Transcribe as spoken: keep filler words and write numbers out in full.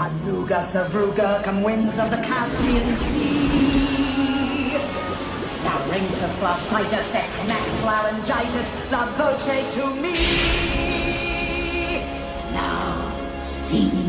Beluga, Savruga, come winds of the Caspian Sea. Now rhinxus, glossitis, equinax, laryngitis, la voce to me. Now sing.